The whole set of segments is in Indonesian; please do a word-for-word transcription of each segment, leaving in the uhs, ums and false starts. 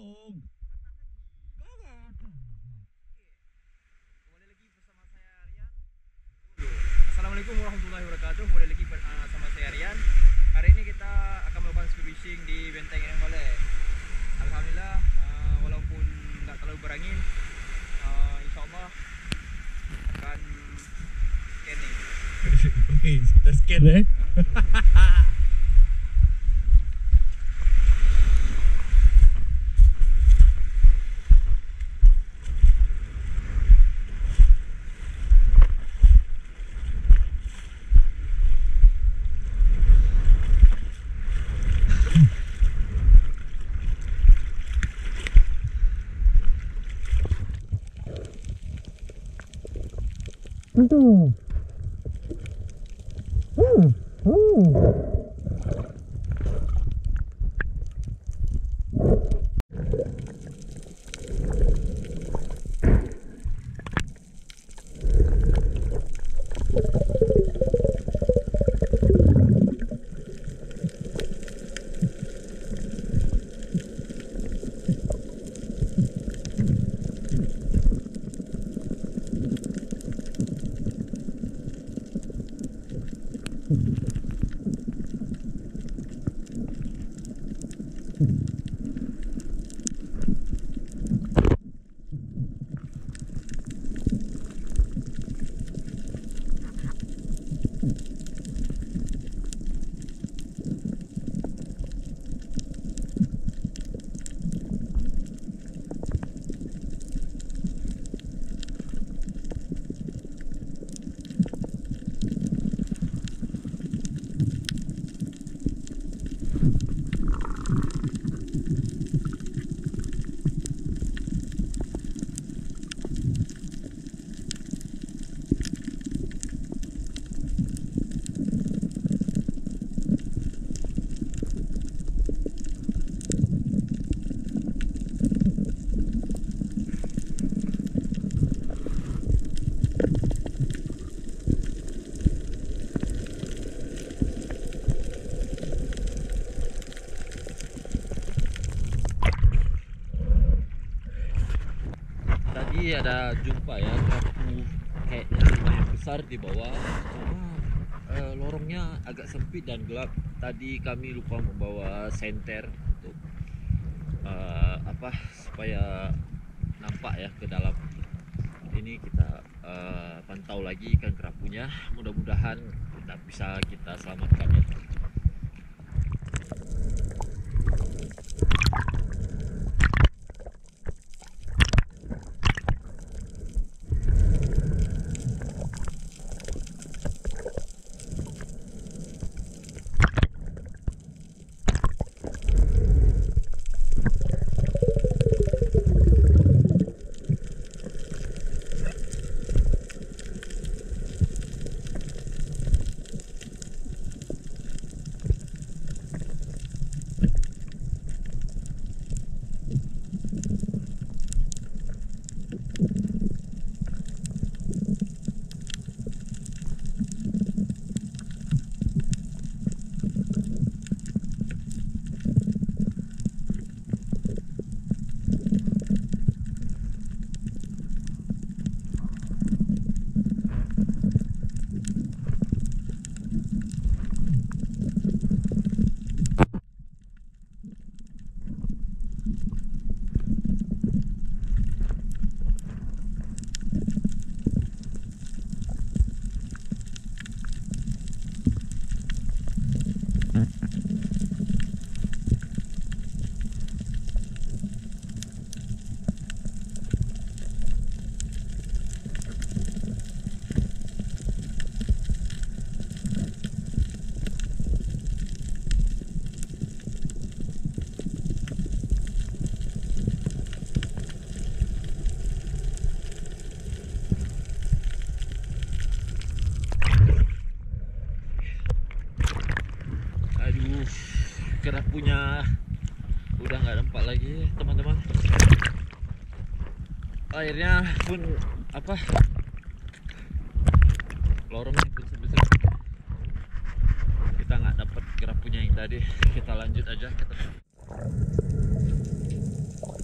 dong. Jangan. Kembali lagi bersama saya Rian. Assalamualaikum warahmatullahi wabarakatuh. Kembali lagi uh, sama saya Rian. Hari ini kita akan melakukan speedfishing di Benteng Inang Balai. Alhamdulillah, uh, walaupun nggak terlalu berangin, uh, insya Allah akan scanning. Oke, kita scan eh. Hmm. Hmm. Hmm. Tadi ada jumpa ya kerapu kayaknya lumayan besar di bawah. Cuma uh, lorongnya agak sempit dan gelap. Tadi kami lupa membawa senter untuk uh, apa supaya nampak ya ke dalam. Ini kita uh, pantau lagi ikan kerapunya. Mudah-mudahan tidak bisa kita selamatkan ya. Kerapunya udah nggak nampak lagi teman-teman. Airnya pun apa lorongnya pun sebesar kita nggak dapat kerapunya yang tadi. Kita lanjut aja ke tempat.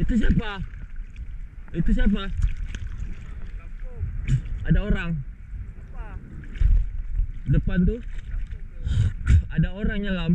Itu siapa? Itu siapa? Kampung. Ada orang Apa? depan tuh. Ada orang nyelam.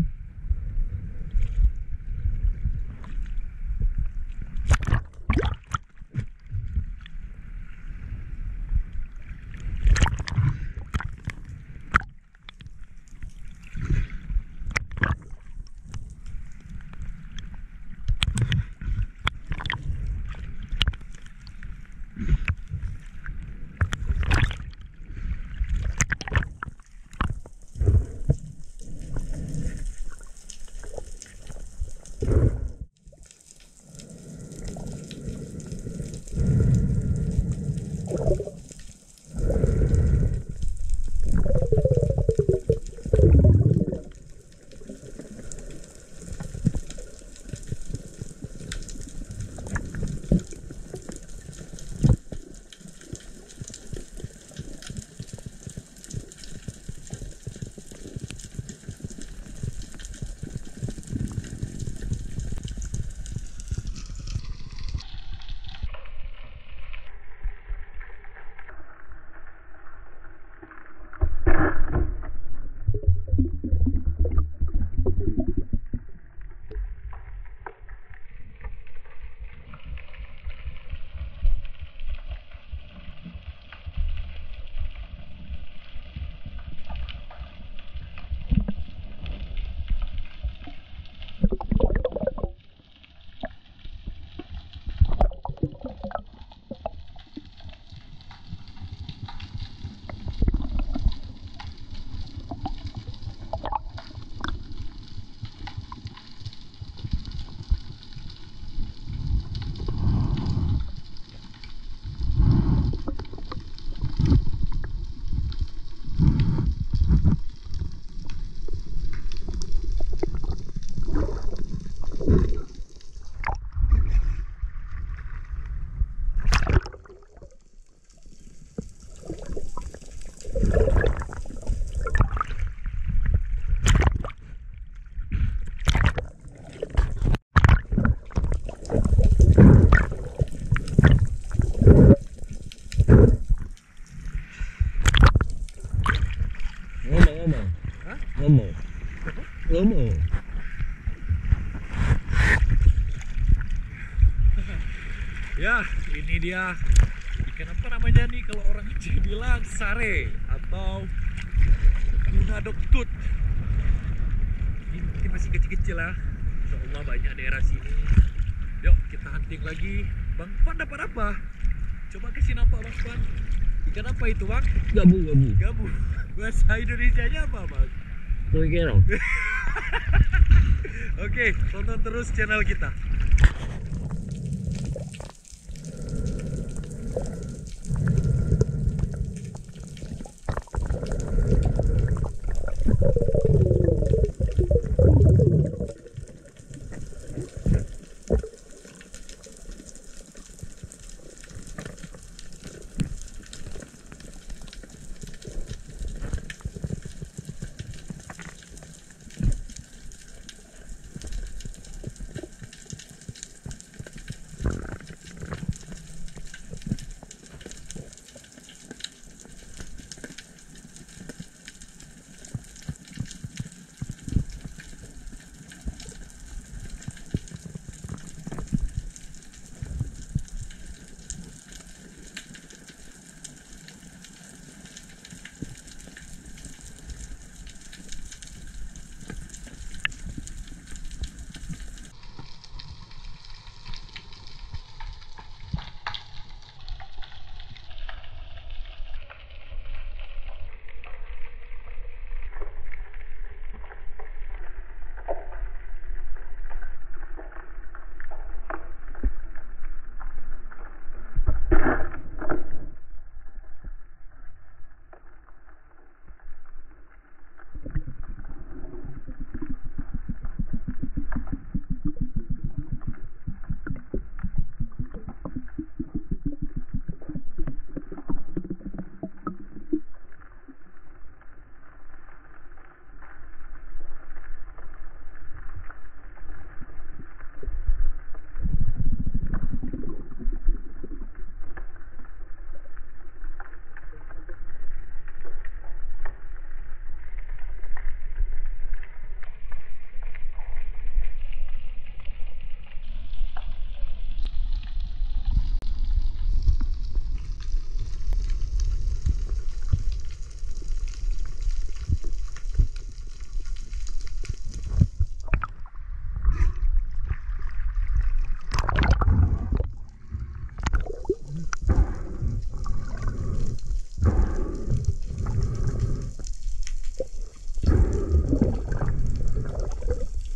Ngomong, Hah? ngomong, ngomong. Ya, ini dia ikan apa namanya nih kalau orang Aceh bilang sare atau tuna doktut. Ini masih kecil-kecil lah. Insya Allah banyak daerah sini. Yuk kita hunting lagi. Bang Pan dapat apa? Coba kasih nampak Bang Pan. Ikan apa itu Bang? Gabu, gabu. Gabu. Bahasa Indonesianya apa Bang? Kira. Oke, tonton terus channel kita.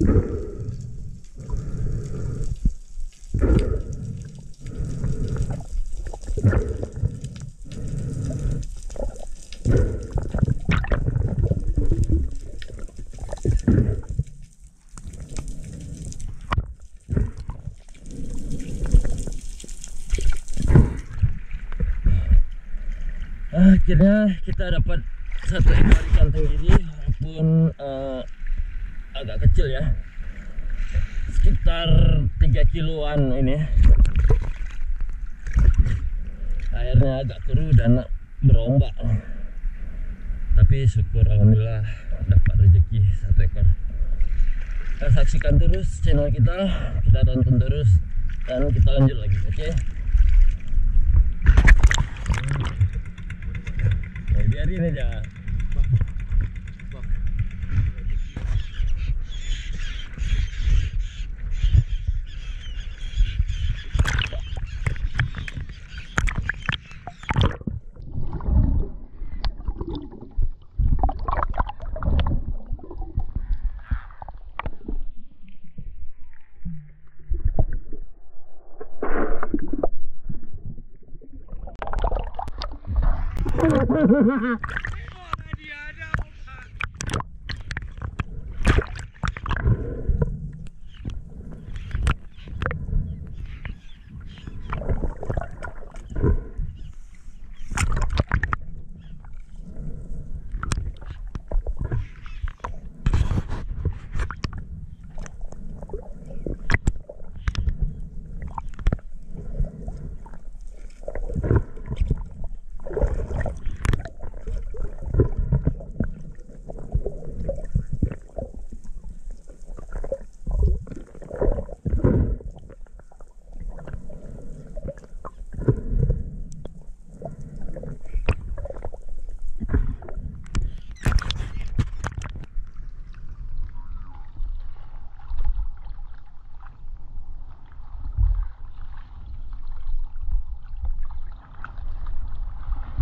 Akhirnya kita dapat satu ekor ikan tenggiri, walaupun uh, agak kecil ya, sekitar tiga kiloan ini. Airnya agak keruh dan berombak, tapi syukur alhamdulillah dapat rezeki satu ekor. Kita saksikan terus channel kita, kita tonton terus, dan kita lanjut lagi, oke? Okay? Nah, biarin aja.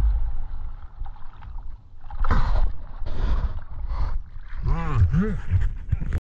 Hmm.